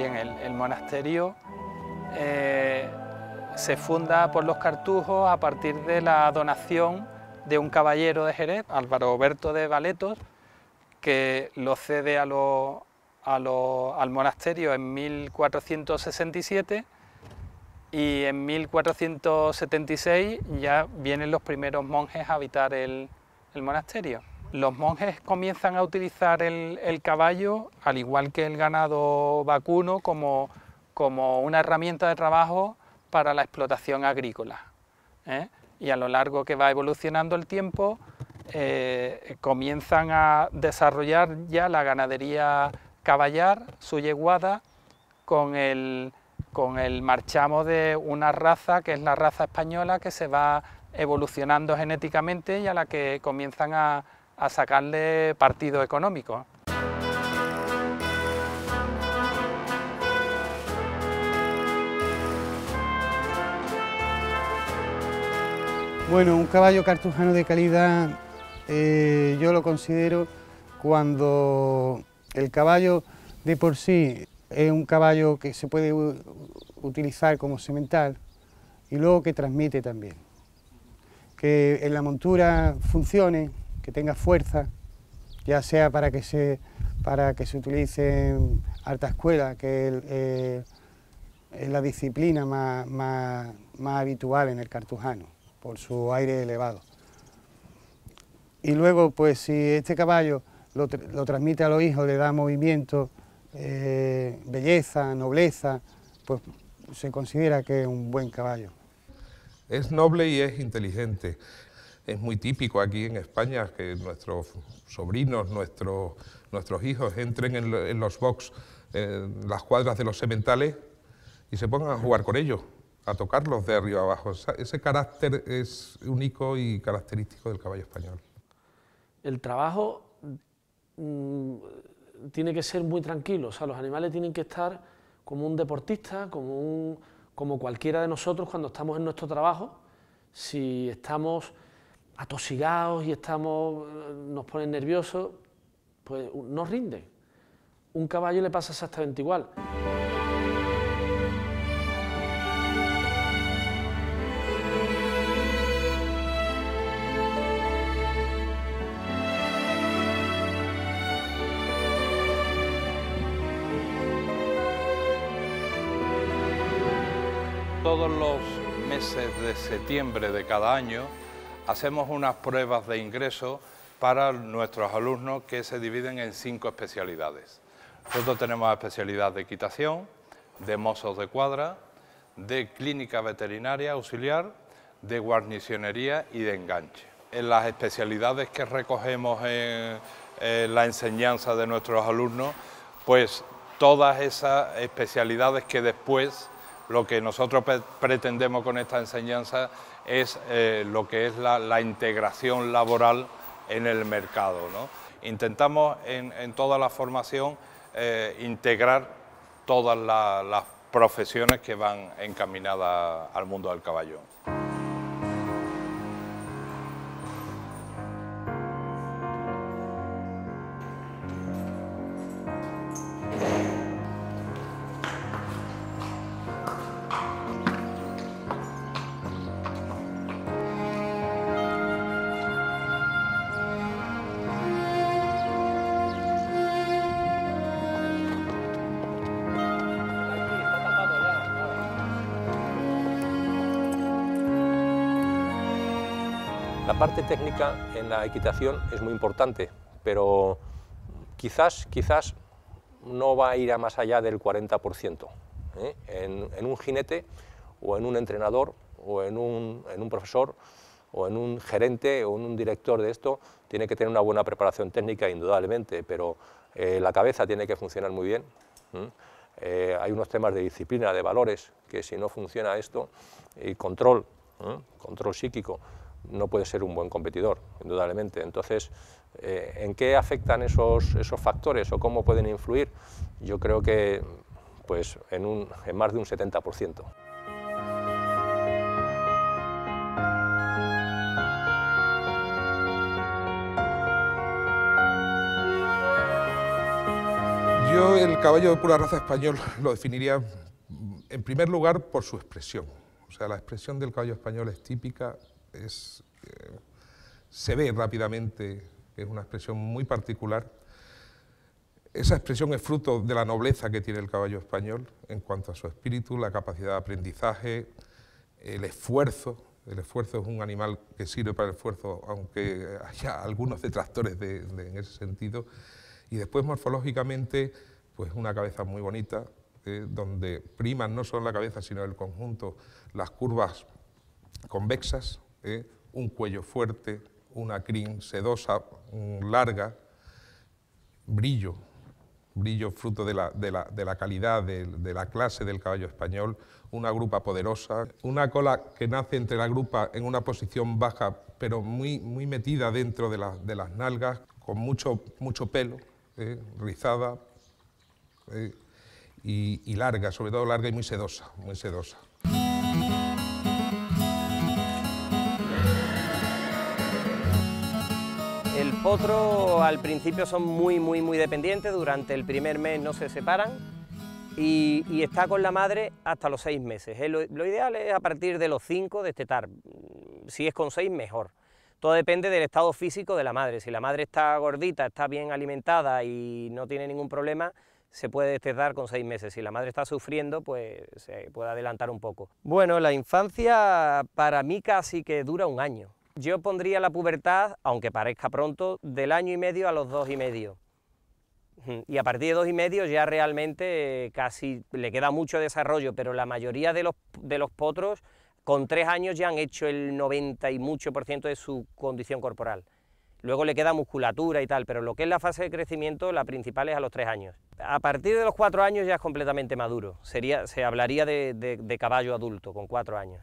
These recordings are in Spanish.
bien, el monasterio se funda por los Cartujos a partir de la donación de un caballero de Jerez, Álvaro Berto de Valetos, que lo cede al monasterio en 1467, y en 1476 ya vienen los primeros monjes a habitar el monasterio. Los monjes comienzan a utilizar el caballo, al igual que el ganado vacuno, como una herramienta de trabajo para la explotación agrícola, ¿eh? Y a lo largo que va evolucionando el tiempo, comienzan a desarrollar ya la ganadería caballar, su yeguada, con el marchamo de una raza que es la raza española, que se va evolucionando genéticamente y a la que comienzan a sacarle partido económico. Bueno, un caballo cartujano de calidad yo lo considero cuando el caballo de por sí es un caballo que se puede utilizar como semental y luego que transmite también. Que en la montura funcione, que tenga fuerza, ya sea para que se utilice en alta escuela, que es la disciplina más habitual en el cartujano, por su aire elevado. Y luego, pues si este caballo lo transmite a los hijos, le da movimiento, belleza, nobleza, pues se considera que es un buen caballo. Es noble y es inteligente. Es muy típico aquí en España que nuestros sobrinos, nuestros hijos entren en los box, en las cuadras de los sementales y se pongan a jugar con ellos, a tocarlos de arriba abajo. Ese carácter es único y característico del caballo español. El trabajo tiene que ser muy tranquilo, o sea, los animales tienen que estar como un deportista, como cualquiera de nosotros cuando estamos en nuestro trabajo. Si estamos atosigados y nos ponen nerviosos, pues no rinde. Un caballo le pasa exactamente igual. Todos los meses de septiembre de cada año hacemos unas pruebas de ingreso para nuestros alumnos que se dividen en 5 especialidades. Nosotros tenemos especialidad de equitación, de mozos de cuadra, de clínica veterinaria auxiliar, de guarnicionería y de enganche. En las especialidades que recogemos en la enseñanza de nuestros alumnos, pues todas esas especialidades que después lo que nosotros pretendemos con esta enseñanza es lo que es la integración laboral en el mercado, ¿no? Intentamos en toda la formación integrar todas las profesiones que van encaminadas al mundo del caballo. La parte técnica en la equitación es muy importante, pero quizás no va a ir a más allá del 40%. En un jinete, o en un entrenador, o en un profesor, o en un gerente, o en un director de esto, tiene que tener una buena preparación técnica, indudablemente, pero la cabeza tiene que funcionar muy bien. Hay unos temas de disciplina, de valores, que si no funciona esto, y control psíquico, no puede ser un buen competidor, indudablemente. Entonces, ¿en qué afectan esos factores o cómo pueden influir? Yo creo que pues, en más de un 70%. Yo el caballo de pura raza español lo definiría, en primer lugar, por su expresión. O sea, la expresión del caballo español es típica, se ve rápidamente que es una expresión muy particular. Esa expresión es fruto de la nobleza que tiene el caballo español en cuanto a su espíritu, la capacidad de aprendizaje, el esfuerzo. El esfuerzo es un animal que sirve para el esfuerzo, aunque haya algunos detractores en ese sentido. Y después, morfológicamente, pues una cabeza muy bonita, donde priman no solo la cabeza, sino el conjunto, las curvas convexas, un cuello fuerte, una crin sedosa, larga, brillo fruto de la calidad, de la clase del caballo español, una grupa poderosa, una cola que nace entre la grupa en una posición baja, pero muy metida dentro de las nalgas, con mucho pelo, rizada y larga, sobre todo larga y muy sedosa, muy sedosa. El potro al principio son muy dependientes, durante el primer mes no se separan y está con la madre hasta los 6 meses. Lo ideal es a partir de los 5 destetar, si es con 6 mejor. Todo depende del estado físico de la madre. Si la madre está gordita, está bien alimentada y no tiene ningún problema, se puede destetar con 6 meses. Si la madre está sufriendo, pues se puede adelantar un poco. Bueno, la infancia para mí casi que dura 1 año. Yo pondría la pubertad, aunque parezca pronto, del 1 año y medio a los 2 y medio. Y a partir de 2 y medio ya realmente casi le queda mucho desarrollo, pero la mayoría de los potros con 3 años ya han hecho el 90 y mucho % de su condición corporal. Luego le queda musculatura y tal, pero lo que es la fase de crecimiento, la principal es a los 3 años. A partir de los 4 años ya es completamente maduro. Se hablaría de caballo adulto con 4 años.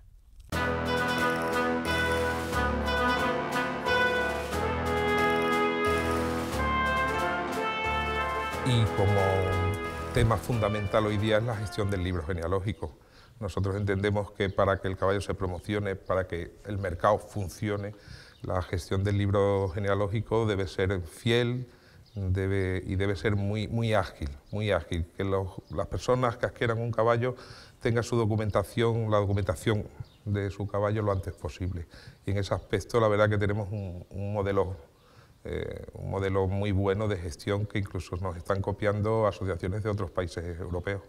Y como tema fundamental hoy día es la gestión del libro genealógico. Nosotros entendemos que para que el caballo se promocione, para que el mercado funcione, la gestión del libro genealógico debe ser fiel y debe ser muy ágil, que las personas que adquieran un caballo tengan su documentación, la documentación de su caballo lo antes posible. Y en ese aspecto la verdad que tenemos un modelo muy bueno de gestión que incluso nos están copiando asociaciones de otros países europeos.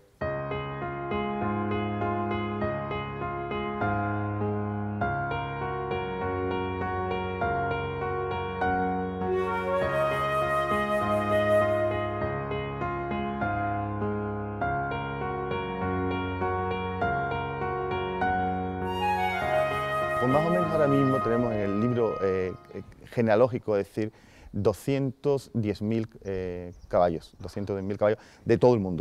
Pues más o menos ahora mismo tenemos en el libro genealógico, es decir, 210.000 caballos, 210.000 caballos de todo el mundo,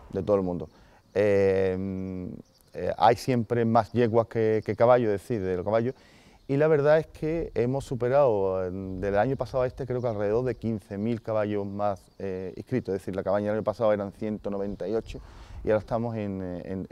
hay siempre más yeguas que caballos, es decir, de los caballos, y la verdad es que hemos superado del año pasado a este creo que alrededor de 15.000 caballos más inscritos, es decir, la cabaña del año pasado eran 198 y ahora estamos en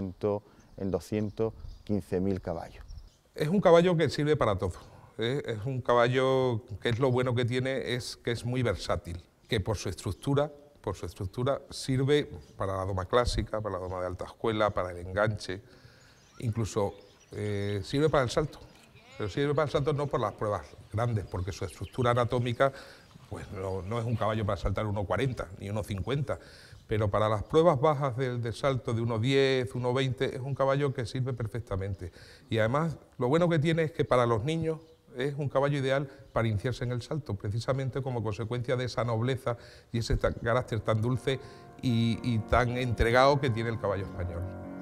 215.000 caballos. Es un caballo que sirve para todo. Es un caballo que es lo bueno que tiene es que es muy versátil, que por su estructura sirve para la doma clásica, para la doma de alta escuela, para el enganche, incluso sirve para el salto, pero sirve para el salto no por las pruebas grandes, porque su estructura anatómica pues no es un caballo para saltar 1,40 ni 1,50, pero para las pruebas bajas del salto de 1,10, 1,20 es un caballo que sirve perfectamente. Y además lo bueno que tiene es que para los niños es un caballo ideal para iniciarse en el salto, precisamente como consecuencia de esa nobleza y ese carácter tan dulce y tan entregado que tiene el caballo español.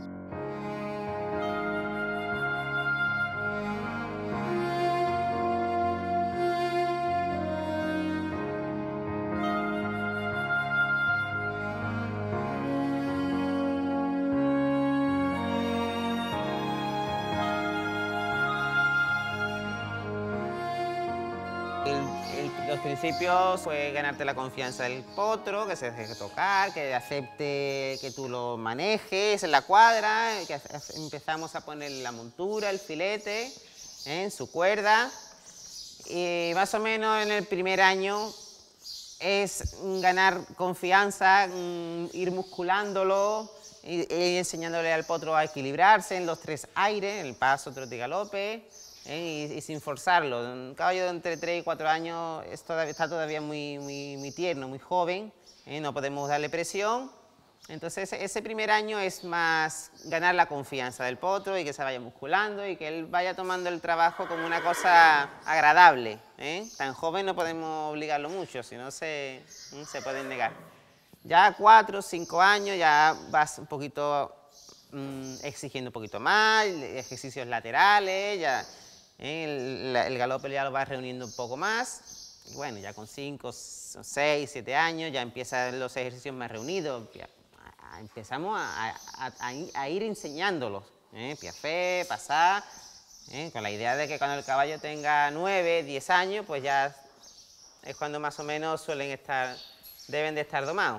Los principios fue ganarte la confianza del potro, que se deje tocar, que acepte que tú lo manejes en la cuadra, que empezamos a poner la montura, el filete, en su cuerda, y más o menos en el primer año es ganar confianza, ir musculándolo, ir enseñándole al potro a equilibrarse en los 3 aires, el paso, trote y galope, y sin forzarlo. Un caballo de entre 3 y 4 años está todavía muy tierno, muy joven, no podemos darle presión. Entonces ese primer año es más ganar la confianza del potro y que se vaya musculando y que él vaya tomando el trabajo como una cosa agradable. Tan joven no podemos obligarlo mucho, si no se pueden negar. Ya 4 o 5 años ya vas un poquito exigiendo un poquito más, ejercicios laterales, ya el galope ya lo vas reuniendo un poco más. Y bueno, ya con 5, 6, 7 años ya empiezan los ejercicios más reunidos. Empezamos a ir enseñándolos, piafé, pasar, con la idea de que cuando el caballo tenga 9, 10 años, pues ya es cuando más o menos deben de estar domados.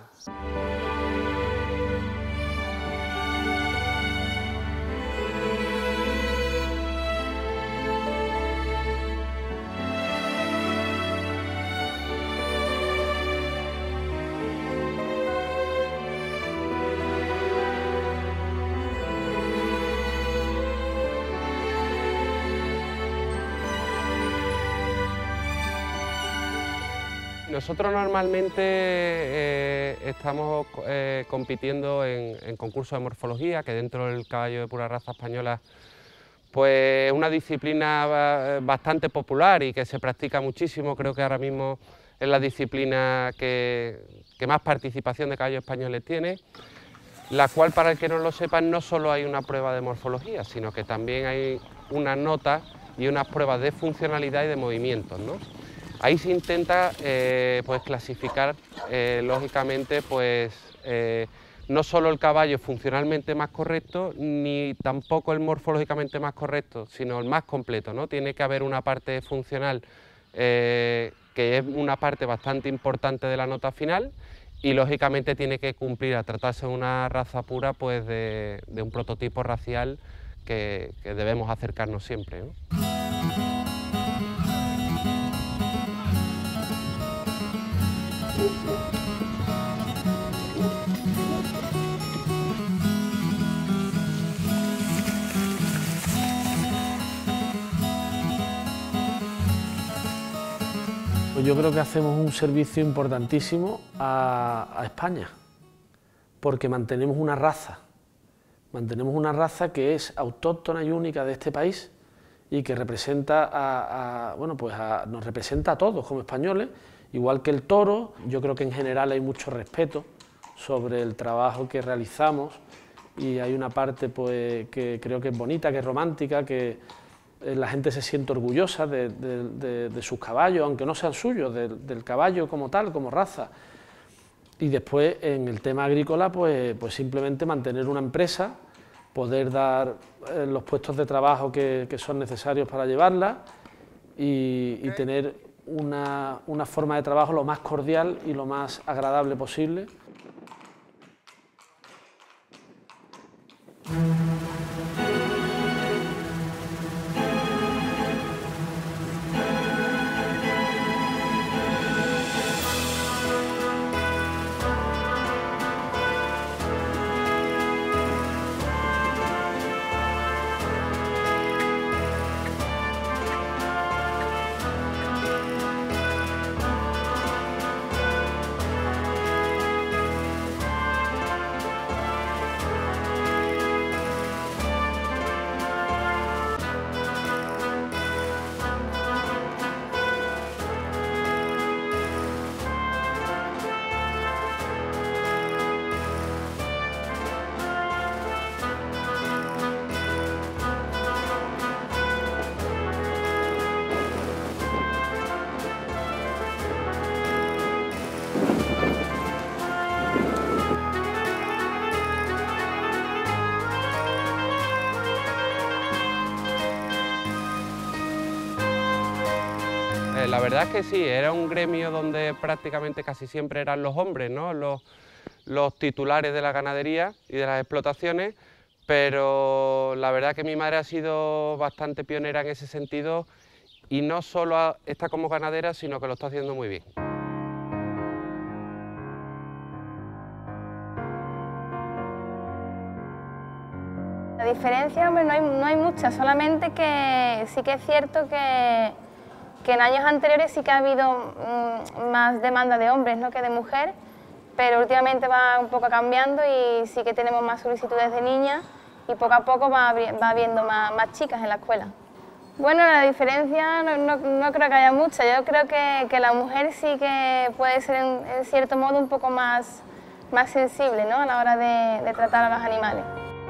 Nosotros normalmente estamos compitiendo en concursos de morfología, que dentro del caballo de pura raza española pues es una disciplina bastante popular y que se practica muchísimo. Creo que ahora mismo es la disciplina que más participación de caballos españoles tiene, la cual, para el que no lo sepa, no solo hay una prueba de morfología, sino que también hay unas notas y unas pruebas de funcionalidad y de movimientos, ¿no? Ahí se intenta pues clasificar, lógicamente, pues, no solo el caballo funcionalmente más correcto, ni tampoco el morfológicamente más correcto, sino el más completo, ¿no? Tiene que haber una parte funcional que es una parte bastante importante de la nota final y, lógicamente, tiene que cumplir, a tratarse de una raza pura, pues de un prototipo racial que debemos acercarnos siempre, ¿no? Pues yo creo que hacemos un servicio importantísimo a España, porque mantenemos una raza que es autóctona y única de este país y que representa nos representa a todos como españoles, igual que el toro. Yo creo que en general hay mucho respeto sobre el trabajo que realizamos y hay una parte pues, que creo que es bonita, que es romántica, que la gente se siente orgullosa de sus caballos, aunque no sean suyos, del caballo como tal, como raza. Y después, en el tema agrícola, pues simplemente mantener una empresa, poder dar los puestos de trabajo que son necesarios para llevarla y tener una forma de trabajo lo más cordial y lo más agradable posible. La verdad es que sí, era un gremio donde prácticamente casi siempre eran los hombres, ¿no? Los titulares de la ganadería y de las explotaciones, pero la verdad que mi madre ha sido bastante pionera en ese sentido y no solo está como ganadera, sino que lo está haciendo muy bien. La diferencia, hombre, no hay mucha, solamente que sí que es cierto que en años anteriores sí que ha habido más demanda de hombres, ¿no?, que de mujeres, pero últimamente va un poco cambiando y sí que tenemos más solicitudes de niñas y poco a poco va habiendo más chicas en la escuela. Bueno, la diferencia no creo que haya mucha. Yo creo que la mujer sí que puede ser en cierto modo un poco más sensible, ¿no?, a la hora de tratar a los animales.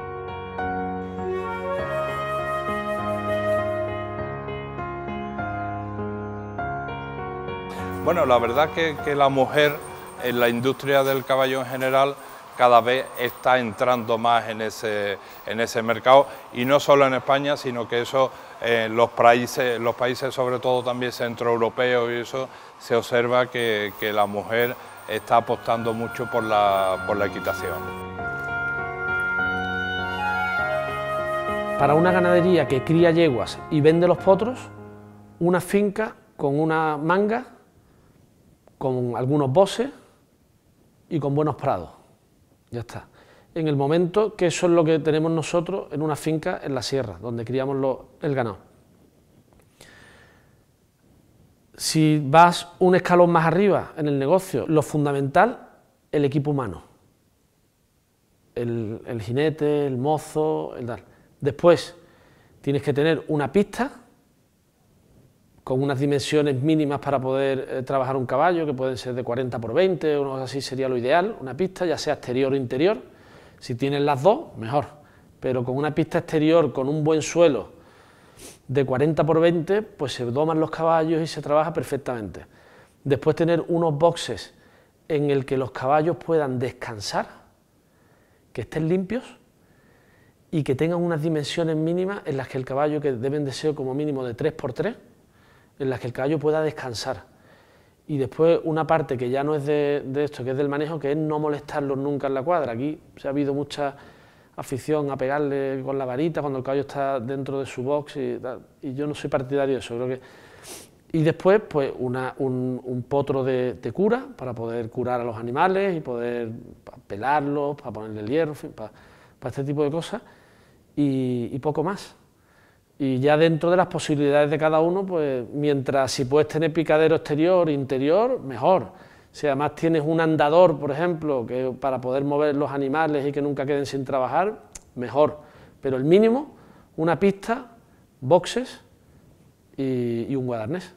Bueno, la verdad que la mujer en la industria del caballo en general cada vez está entrando más en ese mercado, y no solo en España, sino que eso los países sobre todo también centroeuropeos, y eso se observa que la mujer está apostando mucho por la equitación. Para una ganadería que cría yeguas y vende los potros, una finca con una manga, con algunos bosses y con buenos prados. Ya está. En el momento que eso es lo que tenemos nosotros en una finca en la sierra, donde criamos el ganado. Si vas un escalón más arriba en el negocio, lo fundamental, el equipo humano. El jinete, el mozo, el tal. Después tienes que tener una pista con unas dimensiones mínimas para poder trabajar un caballo, que pueden ser de 40 por 20, o algo así sería lo ideal, una pista, ya sea exterior o interior. Si tienes las dos, mejor, pero con una pista exterior, con un buen suelo de 40 por 20, pues se doman los caballos y se trabaja perfectamente. Después tener unos boxes en el que los caballos puedan descansar, que estén limpios y que tengan unas dimensiones mínimas en las que el caballo, que deben de ser como mínimo de 3 por 3, en las que el caballo pueda descansar. Y después una parte que ya no es de esto, que es del manejo, que es no molestarlos nunca en la cuadra. Aquí se ha habido mucha afición a pegarle con la varita cuando el caballo está dentro de su box y tal, y yo no soy partidario de eso. Creo que... Y después pues un potro de cura para poder curar a los animales y poder pelarlos, para ponerle el hierro, en fin, para este tipo de cosas, y poco más. Y ya dentro de las posibilidades de cada uno, pues mientras si puedes tener picadero exterior e interior, mejor. Si además tienes un andador, por ejemplo, que para poder mover los animales y que nunca queden sin trabajar, mejor. Pero el mínimo, una pista, boxes y un guardarnés.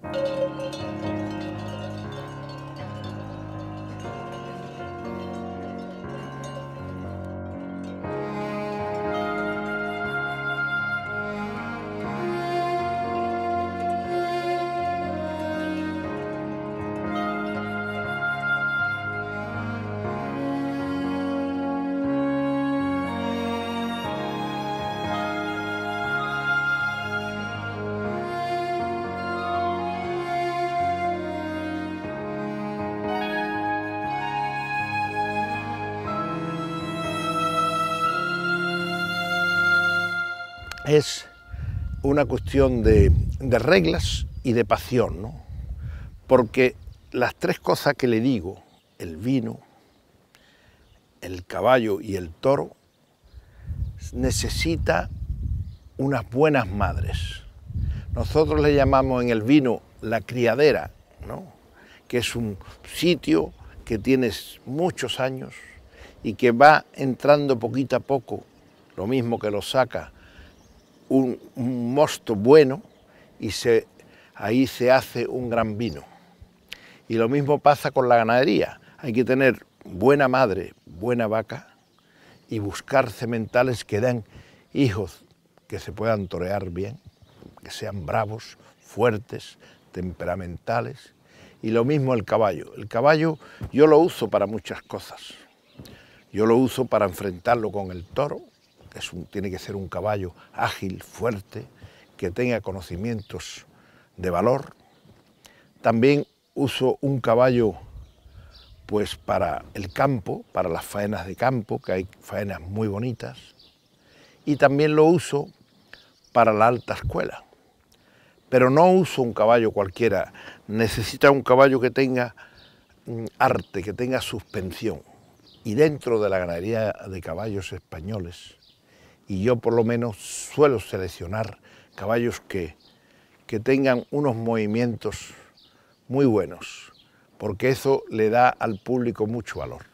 Es una cuestión de reglas y de pasión, ¿no? Porque las tres cosas que le digo, el vino, el caballo y el toro, necesita unas buenas madres. Nosotros le llamamos en el vino la criadera, ¿no?, que es un sitio que tiene muchos años y que va entrando poquito a poco, lo mismo que lo saca un mosto bueno, y ahí se hace un gran vino. Y lo mismo pasa con la ganadería. Hay que tener buena madre, buena vaca, y buscar sementales que den hijos que se puedan torear bien, que sean bravos, fuertes, temperamentales. Y lo mismo el caballo. El caballo yo lo uso para muchas cosas. Yo lo uso para enfrentarlo con el toro, que tiene que ser un caballo ágil, fuerte, que tenga conocimientos de valor. También uso un caballo pues para el campo, para las faenas de campo, que hay faenas muy bonitas. Y también lo uso para la alta escuela. Pero no uso un caballo cualquiera, necesita un caballo que tenga arte, que tenga suspensión. Y dentro de la ganadería de caballos españoles y yo por lo menos suelo seleccionar caballos que tengan unos movimientos muy buenos, porque eso le da al público mucho valor.